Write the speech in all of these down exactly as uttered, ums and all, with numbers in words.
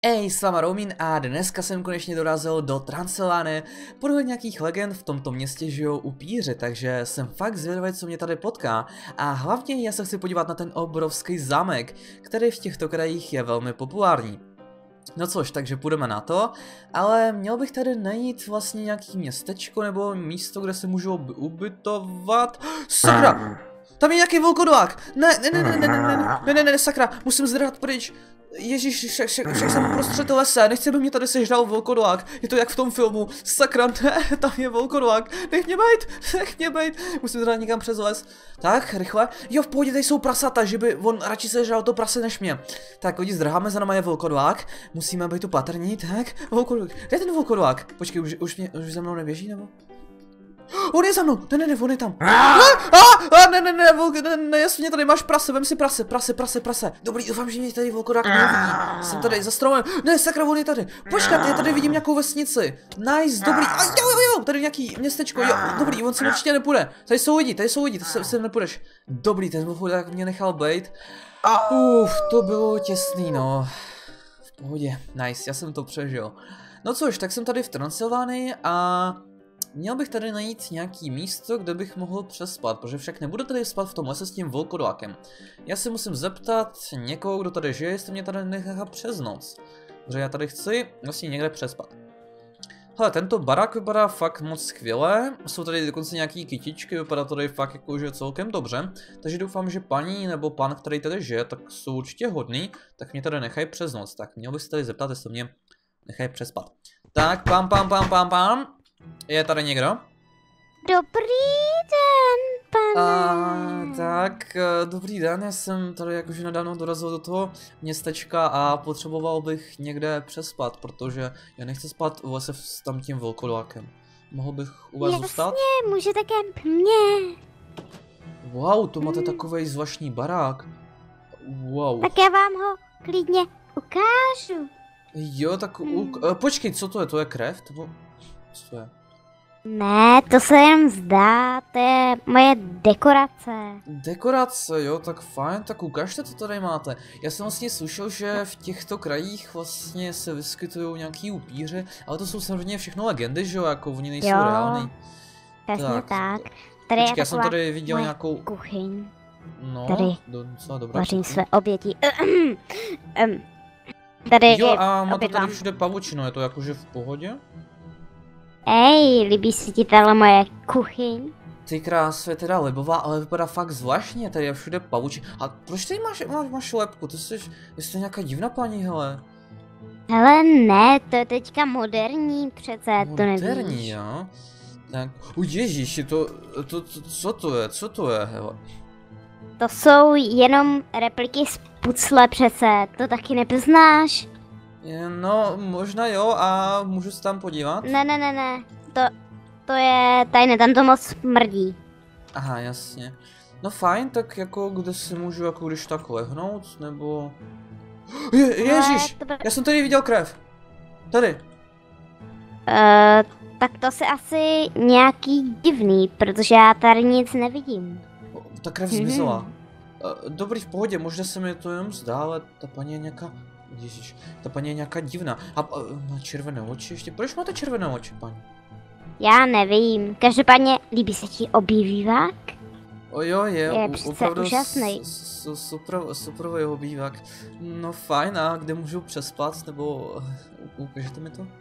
Ej, s váma Romin a dneska jsem konečně dorazil do Transylvánie. Podle nějakých legend v tomto městě žijou upíři, takže jsem fakt zvědavý, co mě tady potká. A hlavně já se chci podívat na ten obrovský zámek, který v těchto krajích je velmi populární. No což, takže půjdeme na to, ale měl bych tady najít vlastně nějaký městečko nebo místo, kde se můžu ubytovat. Sakra! Tam je nějaký vlkodolák! Ne, ne, ne, ne, ne, ne, ne, ne, ne, ne, sakra, musím zdrhat pryč. Ježíš, však, však, však jsem uprostřed lese, nechci, aby mě tady sežral vlkodolák. Je to jak v tom filmu, sakra, ne, tam je vlkodolák. Nech mě bejt, nech mě bejt. Musím zdrhat někam přes les. Tak, rychle. Jo, v pohodě, tady jsou prasata, že by on radši sežral to prase než mě. Tak, lidi, zdrháme, za náma je vlkodolák. Musíme být tu patrní, tak, vlkodolák. Kde je ten vlkodolák? Počkej, už, už, mě, už za mnou neběží, nebo? On je za mnou, ne, ne, ne, on je tam. Ah, ah, ne, ne, ne, volk, ne, ne, jasně, tady máš prase, vem si prase, prase, prase, prase. Dobrý, doufám, že mě tady vlkodák nevidí. Jsem tady za stromem, ne, sakra, on je tady. Počkat, já tady vidím nějakou vesnici. Nice, dobrý, a jo, jo, jo, tady nějaký městečko, jo, dobrý, on se určitě nepůjde. Tady jsou lidi, tady jsou lidi, tady se, se nepůjdeš. Dobrý, ten vlkodák mě nechal bejt. Uf, to bylo těsný, no. V pohodě, nice, já jsem to přežil. No což, tak jsem tady v Transylvánii a měl bych tady najít nějaký místo, kde bych mohl přespat, protože však nebudu tady spát v tom lese s tím vlkodolákem. Já si musím zeptat někoho, kdo tady žije, jestli mě tady nechá přes noc. Protože já tady chci vlastně někde přespat. Hele, tento barák vypadá fakt moc skvěle, jsou tady dokonce nějaký kytičky, vypadá tady fakt jakože celkem dobře. Takže doufám, že paní nebo pan, který tady žije, tak jsou určitě hodný, tak mě tady nechají přes noc. Tak měl bych se tady zeptat, jestli mě nechají přespat. Tak, pam, pam, pam, pam, pam. Je tady někdo? Dobrý den, pane. A, tak, dobrý den, já jsem tady jakože nedávno dorazil do toho městečka a potřeboval bych někde přespat, protože já nechci spát v lese s tam tím vlkodolákem. Mohl bych u vás Jasně, zůstat? můžete kemp mě. Wow, to máte Hmm. takovej zvláštní barák. Wow. Tak já vám ho klidně ukážu. Jo, tak Hmm. u... eh, počkej, co to je? To je krev? To bylo... Co to je? Ne, to se jenom zdá, to je moje dekorace. Dekorace, jo, tak fajn, tak ukažte, co tady máte. Já jsem vlastně slyšel, že v těchto krajích vlastně se vyskytují nějaký upíři, ale to jsou samozřejmě všechno legendy, že jo, jako oni nejsou Jo, reální. Přesně Tak, tak. Tady Počkej, je já jsem taková tady viděl moje nějakou, kuchyň. no, tady do, docela dobrá Vařím kuchyň. své oběti. um, tady Jo, je a máte opět tady vám. všude pavučinu, je to jakože v pohodě? Ej, líbí se ti tahle moje kuchyň? Ty krásy, je teda libová, ale vypadá fakt zvláštně, tady je všude pavučina. A proč tady máš, máš, máš lepku, ty jsi, jsi nějaká divná paní, hele. Hele, ne, to je teďka moderní přece, to nevíš. Moderní, jo? Tak, u ježíši, to, to, to, co to je, co to je, hele? To jsou jenom repliky z pucle přece, to taky nepoznáš? Je, no, možná jo, a můžu se tam podívat? Ne, ne, ne, ne, to, to je tajné, tam to moc smrdí. Aha, jasně. No fajn, tak jako, kde si můžu, jako když tak lehnout, nebo... Je, ježíš, to byl- já jsem tady viděl krev. Tady. Uh, tak to se asi nějaký divný, protože já tady nic nevidím. O, ta krev Mhm. zmizela. E, Dobrý, v pohodě, možná se mi to jenom zdá, ale ta paní je nějaká... Ježíš, ta paní je nějaká divná. A, a má červené oči ještě? Proč máte červené oči, paní? Já nevím, každopádně líbí se ti obývák? O jo, je, Je u- přece opravdu úžasný. s- s- super, super jeho bývák. No fajn, a kde můžu přespat, nebo u- ukážete mi to?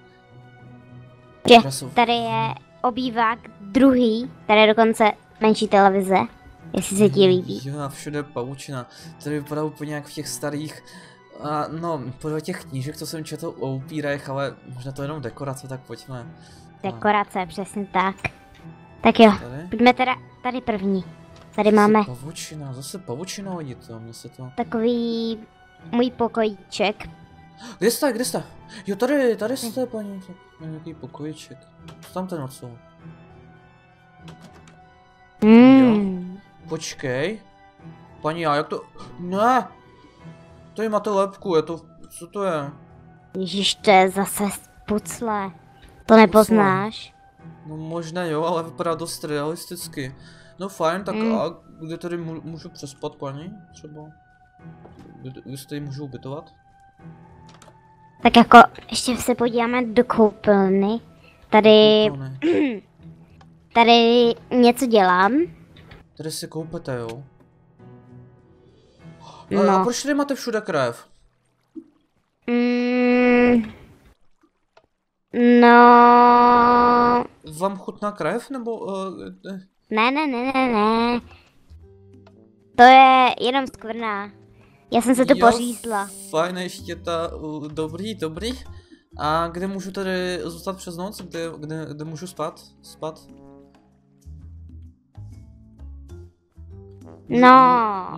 Že Krasov. tady je obývák druhý, tady je dokonce menší televize, jestli se ti líbí. Jo, a všude pavučina. Tady vypadá úplně jak v těch starých, a no, podle těch knížek, co jsem četl o upírech, ale možná to je jenom dekorace, tak pojďme. Dekorace, přesně tak. Tak jo, Tady? pojďme teda tady první. Tady Zase máme pavučina, zase pavučina hodí to, mně se to... takový můj pokojíček. Kde jste, kde jste? Jo, tady, tady jste, paní, tak nějaký pokojíček. Co tam ten odsou? Hmm. Počkej. Paní, a jak to... Ne! Tady máte lepku, je to... Co to je? Ježíš, to je zase z pucle. To nepoznáš? No možná jo, ale vypadá dost realisticky. No fajn, tak Mm. a kde tady mu- můžu přespat, paní? Třeba? Kde, kde se tady můžu ubytovat? Tak jako, ještě se podíváme do koupelny. Tady, Koupelny. tady něco dělám. Tady si koupete, jo? No. A, a proč tady máte všude krev? Mm, no... Vám chutná krev, nebo... Uh, Ne, ne, ne, ne, ne. To je jenom skvrna. Já jsem se tu jo, pořízla. Fajn, ještě ta... Uh, dobrý, dobrý. A kde můžu tady zůstat přes noc? Kde, kde, kde můžu spát? Spát? No...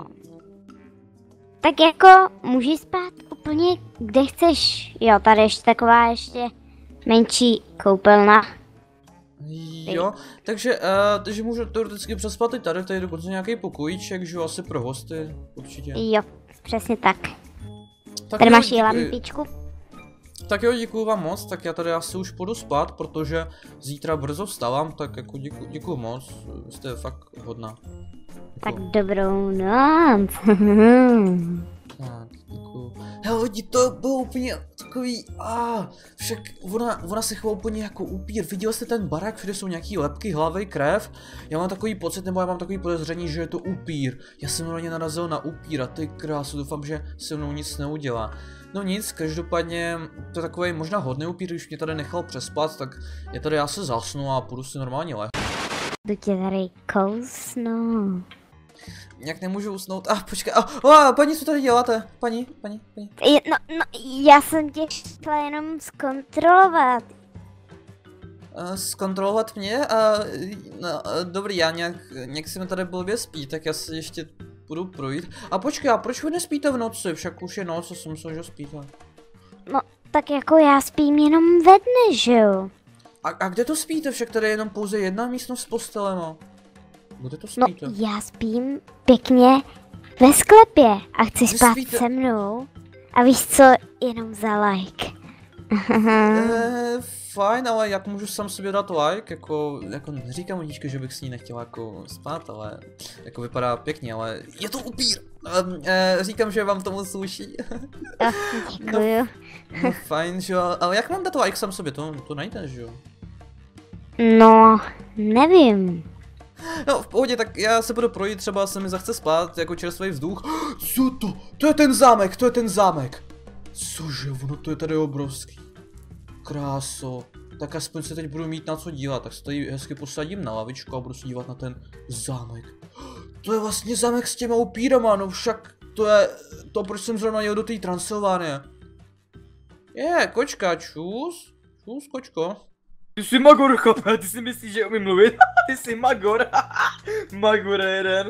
Tak jako, můžeš spát úplně kde chceš. Jo, tady ještě taková ještě menší koupelna. Jo, takže, uh, takže můžu teoreticky přespat i tady, tady dokonce nějaký pokojíček, že jo, asi pro hosty, určitě. Jo, přesně tak. Tak Tady jo, máš i díky- lampičku. Tak jo, děkuju vám moc, tak já tady asi už půjdu spát, protože zítra brzo vstávám, tak jako děku, děkuju moc, jste fakt hodná. Tak Děkuju. dobrou noc. Tak, děkuju. Hele lidi, to bylo úplně takový, a však ona, ona se chová úplně jako upír. Viděl jste ten barák, všude jsou nějaký lepky, hlavy, krev. Já mám takový pocit, nebo já mám takový podezření, že je to upír. Já jsem na ně narazil na upíra, ty krásu, doufám, že se mnou nic neudělá. No nic, každopádně to je takový možná hodný upír, když mě tady nechal přespat, tak já tady asi zasnu a půjdu si normálně lehnout. Jdu tě tady kousnu. Jak nemůžu usnout, a ah, počkej, a ah, paní, co tady děláte? Paní, paní, paní. Je- No, no, já jsem tě chtěla jenom zkontrolovat. Uh, zkontrolovat mě a no, uh, dobrý, já nějak, nějak si mi tady blbě spí, tak já si ještě půjdu projít. A počkej, a proč vy nespíte v noci? Však už je noc, já jsem myslel, že spíte. No, tak jako já spím jenom ve dne, že jo? A, a kde to spíte? Však tady je jenom pouze jedna místnost s postelema. Kde to No, spíte? já spím pěkně ve sklepě a chci Vy spát spíte- se mnou. A víš co, jenom za like. Eh, fajn, ale jak můžu sám sobě dát like, jako, jako neříkám Odička, že bych s ní nechtěl jako spát, ale jako vypadá pěkně, ale je to upír. Um, eh, říkám, že vám tomu sluší. Oh, děkuju. No fajn, že jo, ale jak mám dát like sám sobě, to, to nejde, že jo? No, nevím. No v pohodě, tak já se budu projít, třeba se mi zachce spát, jako čerstvý vzduch. Co to? To je ten zámek, to je ten zámek. Cože, ono to je tady obrovský. Kráso. Tak aspoň se teď budu mít na co dívat, tak se tady hezky posadím na lavičku a budu se dívat na ten zámek. To je vlastně zámek s těma upírama, no však to je to, proč jsem zrovna jel do té Transylvánie. Je, kočka, čus. Čus, kočko. Ty jsi magor, chlape, ty si myslíš, že umím mluvit? Ty jsi magor, magor jeden.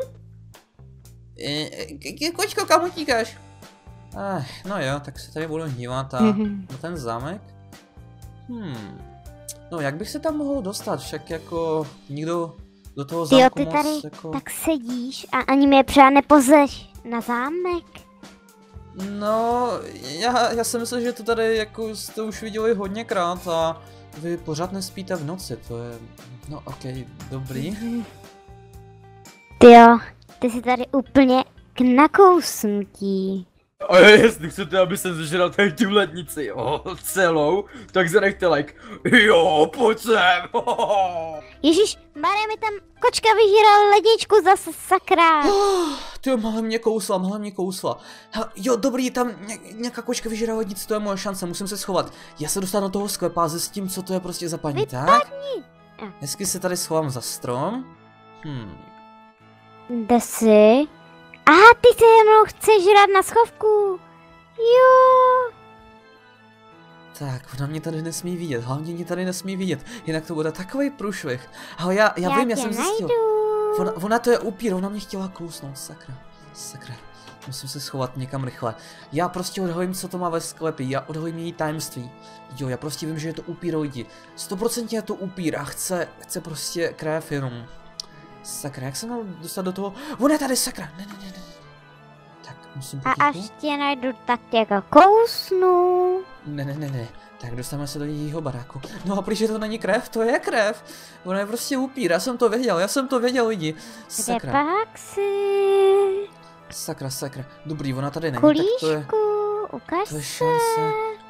E, kočko, kam utíkáš? Eh, no jo, tak se tady budu dívat a na ten zámek. Hmm. No jak bych se tam mohl dostat, však jako nikdo do toho Ty jo, zámku ty moc tady jako... tak sedíš a ani mě třeba nepozveš na zámek. No, já, já jsem myslel, že to tady jako jste už viděli hodněkrát a vy pořád nespíte v noci, to je... No okej, okay, dobrý. Ty jo, ty jsi tady úplně k nakousnutí. A jestli chcete, aby jsem zežral tady tu lednici, jo, celou, tak zanechte like. Jo, pojď sem. Ježíš, Maria mi tam kočka vyžírala ledničku zase, sakra. Ty jo, malé mě kousla, malé mě kousla. Ha, jo, dobrý, tam ně, nějaká kočka vyžírala nic, to je moje šance, musím se schovat. Já se dostanu do toho sklepa a zjistím, co to je prostě za paní, tak? Hezky se tady schovám za strom. Hm. Kde jsi? Aha, ty se mnou chceš hrát na schovku. Jo. Tak, ona mě tady nesmí vidět, hlavně mě tady nesmí vidět, jinak to bude takový průšvih. Ale já, já, Já vím, já tě jsem zjistil. najdu. Ona, ona to je upír, ona mě chtěla kousnout, sakra, sakra. Musím se schovat někam rychle. Já prostě odhalím, co to má ve sklepě, já odhalím její tajemství. Jo, já prostě vím, že je to upír lidi. sto procent je to upír a chce, chce prostě krev jenom. Sakra, jak se mám dostat do toho? Ona je tady, sakra, ne, ne, ne, ne. Tak, musím A potichu. až tě najdu, tak tě jako kousnu. Ne, ne, ne, ne. Tak dostaneme se do jejího baráku. No a protože to není krev, to je krev. Ona je prostě upír, já jsem to věděl, já jsem to věděl lidi. Kde Sakra, pak jsi? sakra, sakra. Dobrý, ona tady není, tak to je... Kulíšku, ukaž To je se. šance.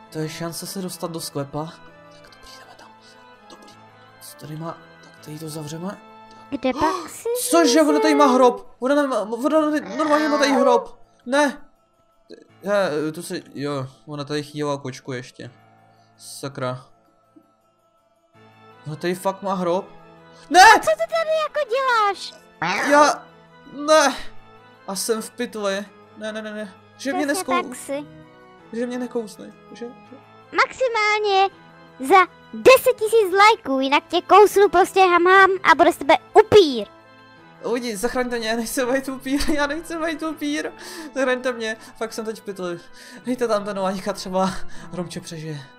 To je šance se dostat do sklepa. Tak dobrý, jdeme tam. Dobrý. Co tady má? Tak tady to zavřeme. Kde pak si? Cože, ona tady má hrob. Ona, ona, ona normálně má tady hrob. Ne. Je, to se, jo, ona tady chýlá kočku ještě. Sakra. Ona tady fakt má hrob. Ne! Co ty tady jako děláš? Já, ne. A jsem v pytli. Ne, ne, ne, ne. Že mě Přesně tak neskou... si. Že mě nekousne. Že, že... Maximálně za deset tisíc lajků, jinak tě kousnu prostě hamám a bude z tebe upír. Lidi, zachraňte mě, já nechci být upír, já nechci být upír. Zachraňte mě, fakt jsem teď v pytli. Dejte tam ten laník a třeba Romče přežije.